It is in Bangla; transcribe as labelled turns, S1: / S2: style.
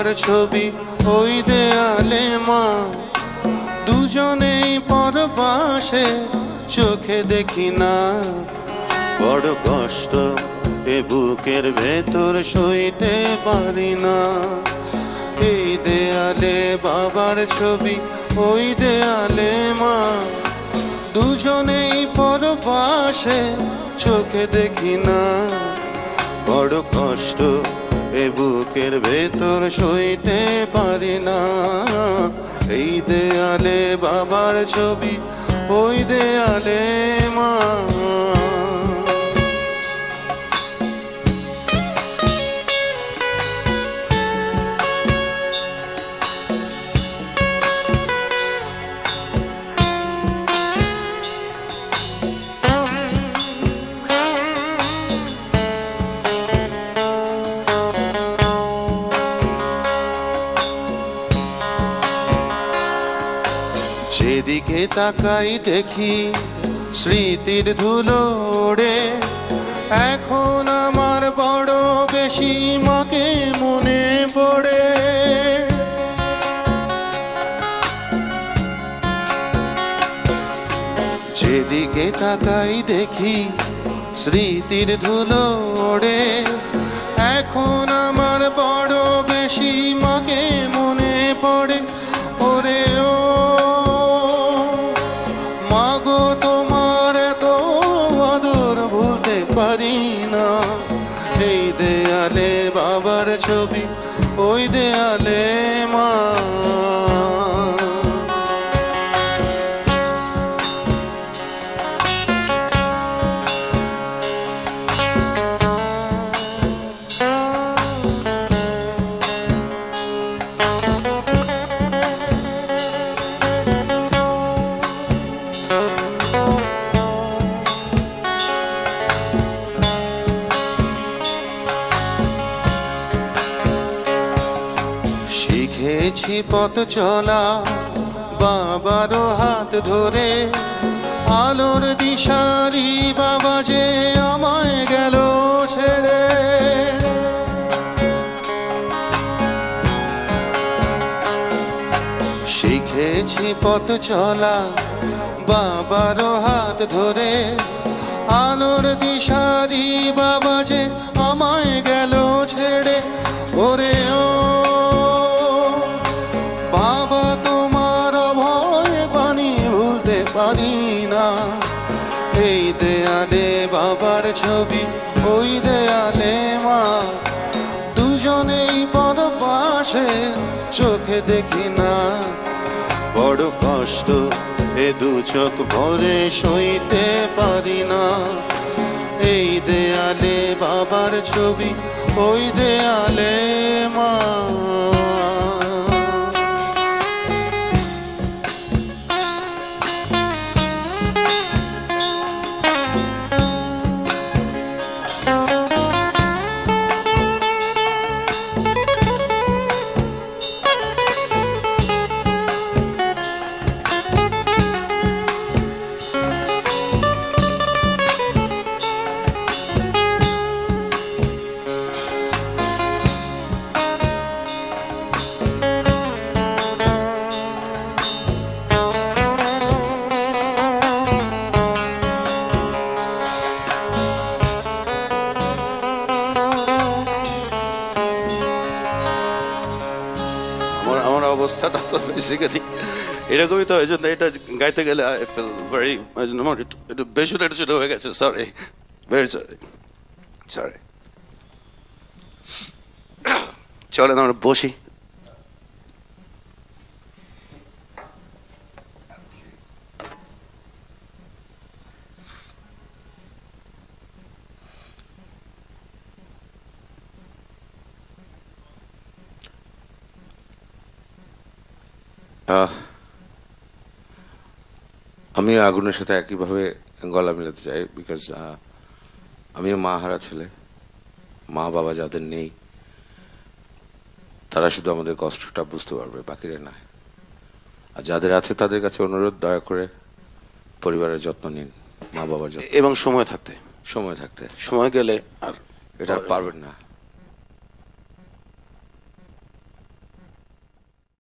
S1: বাবার ছবি ওই দেয়ালে মা, দুজনেই পরবাসে চোখে দেখি না। বড় কষ্ট এ বুকের ভেতর সইতে পারি না। এই দেয়ালে বাবার ছবি ওই দেয়ালে মা, দুজনেই পরবাসে চোখে দেখি না। বড় কষ্ট এ বুকের ভেতর সইতে পারি না। এই দেয়ালে বাবার ছবি ওই দেয়ালে মা। যেদিকে তাকাই দেখি স্মৃতির ধুলো ওড়ে, এখন আমার বড় বেশি মাকে মনে পড়ে। যেদিকে তাকাই দেখি স্মৃতির ধুলো ওড়ে, এখন আমার বড় বেশি মাকে মনে পড়ে। ওরে ও মাগো, তোমার এত আদর ভুলতে পারি না। এই দেয়ালে বাবার ছবি ওই দেয়ালে মা। শিখেছি পথ চলা বাবারও হাত ধরে, আলোর দিশারি বাবা যে আমায় গেল ছেড়ে। শিখেছি পথ চলা বাবারও হাত ধরে, আলোর দিশারি বাবা যে আমায় গেল ছেড়ে। ওরে ও বাবা, তোমার ভয় পানি ভুলতে পারি না। এই দেয়ালে বাবার ছবি ওই দেয়ালে মা, দুজনেই পরবাসে চোখে দেখি না। বড় কষ্ট এ দু চোখ ভরে সইতে পারি না। এই দেয়ালে বাবার ছবি ওই দেয়ালে মা। আমার অবস্থাটা তো বেসিক্যালি এরকমই, তো এই জন্য এটা গাইতে গেলে আই ফিল ভেরি, আমার একটু বেসুর একটা ছোট হয়ে গেছে। Sorry, very sorry, sorry. চলেন আমরা বসি। আমি আগুনের সাথে একইভাবে গলা মিলাতে চাই, বিকজ আমিও মা হারা ছেলে। মা বাবা যাদের নেই তারা শুধু আমাদের কষ্টটা বুঝতে পারবে, বাকিরা না। আর যাদের আছে তাদের কাছে অনুরোধ, দয়া করে পরিবারের যত্ন নিন, মা বাবার যত্ন, এবং সময় থাকতে, সময় গেলে আর এটা পারবেন না।